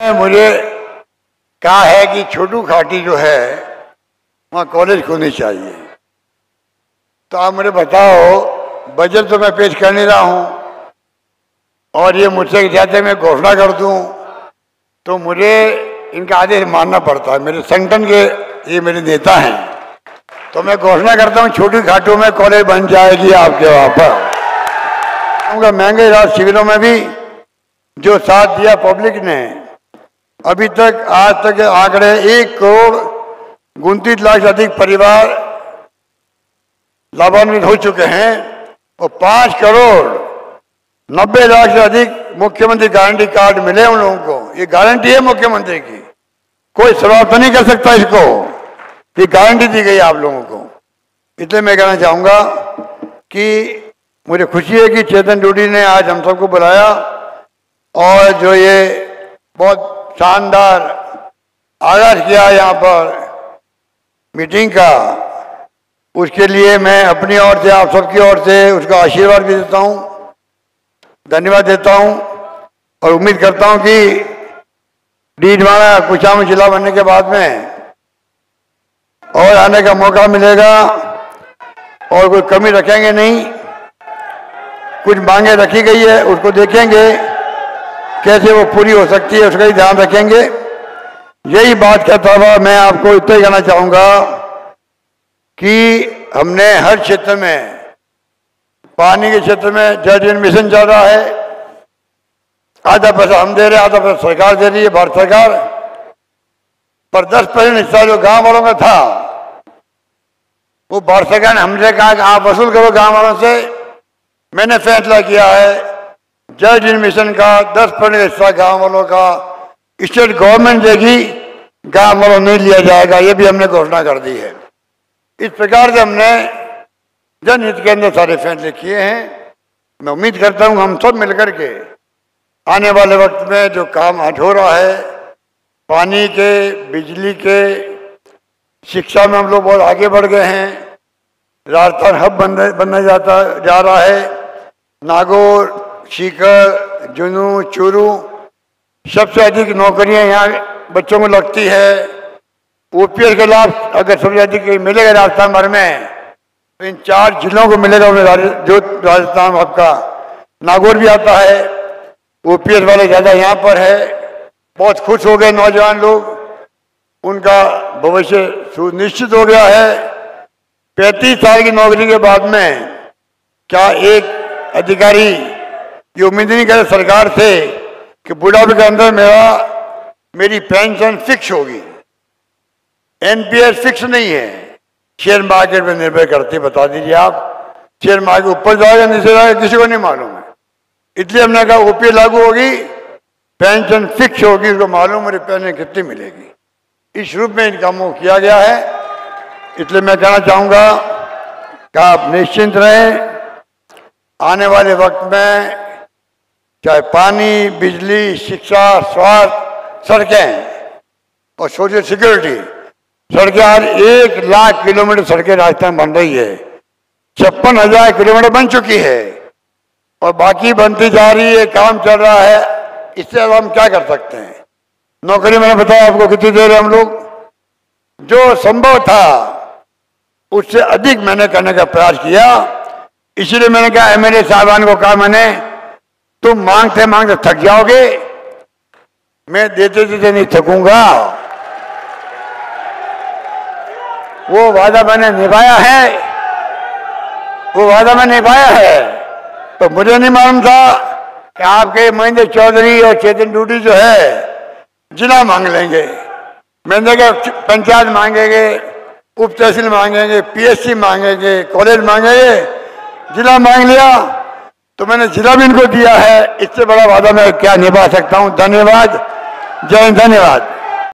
मुझे कहा है कि छोटू घाटी जो है वहाँ कॉलेज खोलनी चाहिए। तो आप मुझे बताओ, बजट तो मैं पेश कर नहीं रहा हूँ और ये मुझसे चाहते मैं घोषणा कर दूँ, तो मुझे इनका आदेश मानना पड़ता है। मेरे संगठन के ये मेरे नेता हैं, तो मैं घोषणा करता हूँ छोटी घाटों में कॉलेज बन जाएगी आपके वहाँ पर। महंगे इलाज शिविरों में भी जो साथ दिया पब्लिक ने, अभी तक आज तक आंकड़े 1,29,00,000 से अधिक परिवार लाभान्वित हो चुके हैं और 5,90,00,000 से अधिक मुख्यमंत्री गारंटी कार्ड मिले उन लोगों को। ये गारंटी है मुख्यमंत्री की, कोई समाप्त नहीं कर सकता इसको, ये गारंटी दी गई आप लोगों को। इसलिए मैं कहना चाहूंगा कि मुझे खुशी है कि चेतन डूडी ने आज हम सबको बुलाया और जो ये बहुत शानदार आगाज किया यहाँ पर मीटिंग का, उसके लिए मैं अपनी ओर से, आप सबकी ओर से उसका आशीर्वाद भी देता हूँ, धन्यवाद देता हूँ और उम्मीद करता हूँ कि डीडवाना कुचामन जिला बनने के बाद में और आने का मौका मिलेगा और कोई कमी रखेंगे नहीं। कुछ मांगे रखी गई है, उसको देखेंगे कैसे वो पूरी हो सकती है, उसका ही ध्यान रखेंगे। यही बात कहता हुआ मैं आपको इतना ही कहना चाहूँगा कि हमने हर क्षेत्र में, पानी के क्षेत्र में जल जीवन मिशन चल रहा है, आधा पैसा हम दे रहे हैं, आधा पैसा सरकार दे रही है, भारत सरकार। पर 10% हिस्सा जो गांव वालों का था वो भारत सरकार ने हमसे कहा कि आप वसूल करो गांव वालों से। मैंने फैसला किया है जल जीवन मिशन का 10% हिस्सा गांव वालों का स्टेट गवर्नमेंट देगी, गांव वालों नहीं लिया जाएगा, ये भी हमने घोषणा कर दी है। इस प्रकार से हमने जनहित के अंदर सारे फैसले किए हैं। मैं उम्मीद करता हूं हम सब मिलकर के आने वाले वक्त में जो काम आज हो रहा है, पानी के, बिजली के, शिक्षा में हम लोग बहुत आगे बढ़ गए हैं, राजस्थान हब बनने जा रहा है। नागौर, सीकर, जुनू, चूरू सबसे अधिक नौकरियां यहाँ बच्चों को लगती है। ओपीएस का लाभ अगर सबसे अधिक मिलेगा राजस्थान भर में तो इन 4 जिलों को मिलेगा। जो राजस्थान आपका नागौर भी आता है, ओपीएस वाले ज़्यादा यहाँ पर है। बहुत खुश हो गए नौजवान लोग, उनका भविष्य सुनिश्चित हो गया है। 35 साल की नौकरी के बाद में क्या एक अधिकारी ये उम्मीद नहीं करे सरकार से कि बुढ़ापे के अंदर मेरी पेंशन फिक्स होगी। एनपीएस फिक्स नहीं है, शेयर मार्केट पर निर्भर करती। बता दीजिए आप, शेयर मार्केट ऊपर जाएगा नीचे जाएगा किसी को नहीं मालूम है। इसलिए हमने कहा ओपीएस लागू होगी, पेंशन फिक्स होगी, उसको मालूम मेरी पेंशन कितनी मिलेगी। इस रूप में इन कामों को किया गया है। इसलिए मैं कहना चाहूँगा कि आप निश्चिंत रहें, आने वाले वक्त में चाहे पानी, बिजली, शिक्षा, स्वास्थ्य, सड़कें और सोशल सिक्योरिटी, सड़कें आज 1,00,000 किलोमीटर सड़कें राजस्थान बन रही है, 56,000 किलोमीटर बन चुकी है और बाकी बनती जा रही है, काम चल रहा है। इससे अब हम क्या कर सकते हैं? नौकरी मैंने बताया आपको कितनी देर है, हम लोग जो संभव था उससे अधिक मैंने करने का प्रयास किया। इसलिए मैंने कहा एमएलए साहबान को कहा मैंने, तुम मांगते मांगते थक जाओगे, मैं देते देते नहीं थकूंगा। वो वादा मैंने निभाया है, वो वादा मैंने निभाया है। तो मुझे नहीं मालूम था कि आपके महेंद्र चौधरी और चेतन डूडी जो है जिला मांग लेंगे। मैंने कहा पंचायत मांगेंगे, उप तहसील मांगेंगे, पीएससी मांगेंगे, कॉलेज मांगेंगे, जिला मांग लिया। तो मैंने जिला भी इनको दिया है। इससे बड़ा वादा मैं क्या निभा सकता हूं। धन्यवाद, जय हिंद, धन्यवाद।